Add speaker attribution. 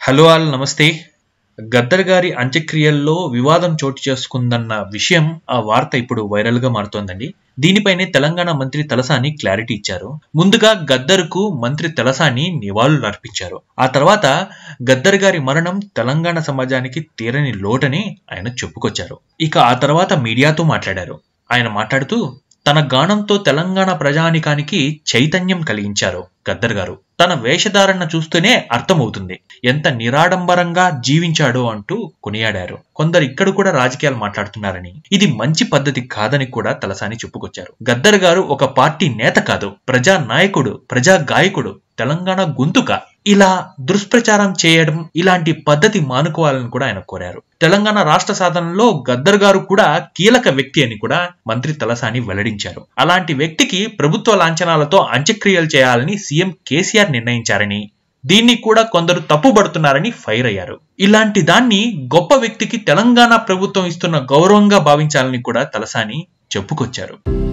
Speaker 1: Hello all నమస్తే. గద్దర్ గారి అంత్యక్రియల్లో వివాదం చోటు చేసుకుందన్న విషయం ఆ వార్త ఇప్పుడు వైరల్ గా మారుతోందండి. దీనిపైనే తెలంగాణ మంత్రి తలసాని క్లారిటీ ఇచ్చారు. ముందుగా గద్దర్కు మంత్రి తలసాని నివాళులు అర్పించారు. ఆ తర్వాత గద్దర్ గారి మరణం తెలంగాణ సమాజానికి తీరని లోటని ఆయన చెప్పుకొచ్చారు. ఇక ఆ తర్వాత మీడియాతో మాట్లాడారు. ఆయన మాట్లాడుతూ తన గానంతో తెలంగాణ ప్రజానికానికి చైతన్యం కలిగించారు గద్దర్ గారు. తన వేషధారణ చూస్తేనే అర్థమవుతుంది ఎంత నిరాడంబరంగా జీవించాడో అంటూ కొనియాడారు. కొందరు ఇక్కడ కూడా రాజకీయాలు మాట్లాడుతున్నారని, ఇది మంచి పద్ధతి కాదని కూడా తలసాని చెప్పుకొచ్చారు. గద్దర్ గారు ఒక పార్టీ నేత కాదు, ప్రజా నాయకుడు, ప్రజా గాయకుడు, తెలంగాణ గొంతుక. ఇలా దుష్ప్రచారం చేయడం, ఇలాంటి పద్ధతి మానుకోవాలని కూడా ఆయన కోరారు. తెలంగాణ రాష్ట్ర సాధనలో గద్దర్ గారు కూడా కీలక వ్యక్తి అని కూడా మంత్రి తలసాని వెల్లడించారు. అలాంటి వ్యక్తికి ప్రభుత్వ లాంఛనాలతో అంత్యక్రియలు చేయాలని సీఎం కేసీఆర్ నిర్ణయించారని, దీన్ని కూడా కొందరు తప్పుపడుతున్నారని ఫైర్ అయ్యారు. ఇలాంటి దాన్ని గొప్ప వ్యక్తికి తెలంగాణ ప్రభుత్వం ఇస్తున్న గౌరవంగా భావించాలని కూడా తలసాని చెప్పుకొచ్చారు.